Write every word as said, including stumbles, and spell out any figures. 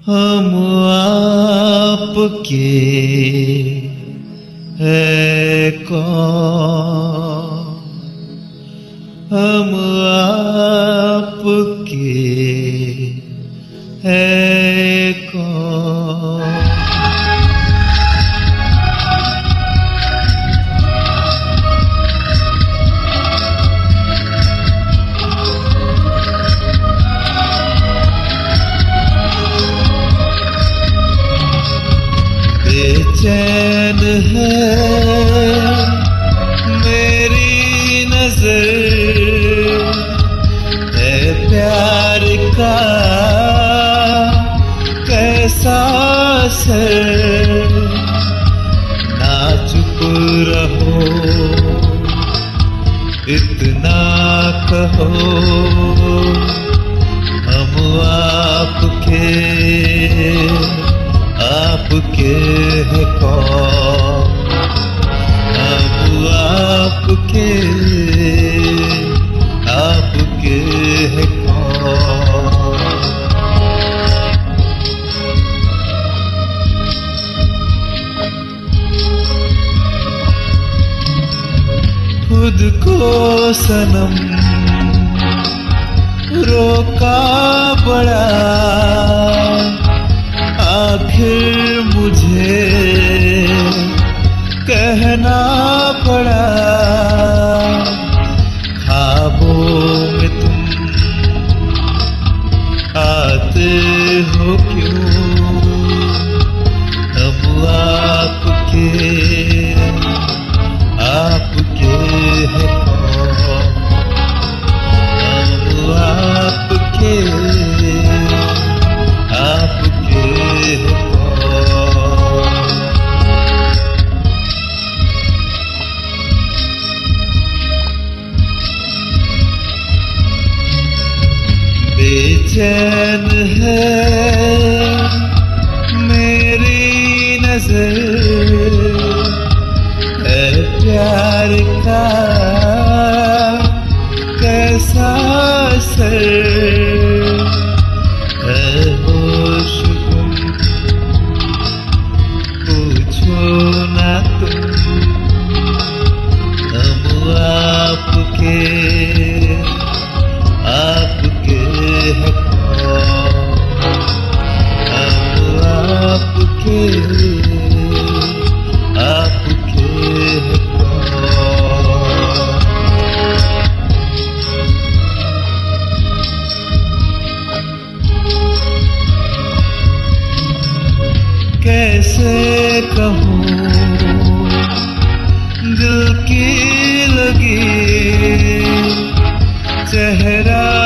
हम आपके है कौन, हम आपके है कौन। बेचैन है मेरी नजर है प्यार का कैसा असर। ना चुप रहो इतना कहो, हम आपके आपके है कौन, हम आपके आपके है कौन। खुद को सनम रोका बड़ा, आखिर मुझे कहना पड़ा। ख्वाबों में तुम आते हो क्यों, हम आपके आपके है कौन, हम आपके आपके है कौन। बेचैन है मेरी नजर है प्यार का कैसा असर। है होश गुम पूछो ना तुम, हम आपके आपके है कौन, हम आपके आपके है कौन। कैसे कहूँ दिल की लगी चेहरा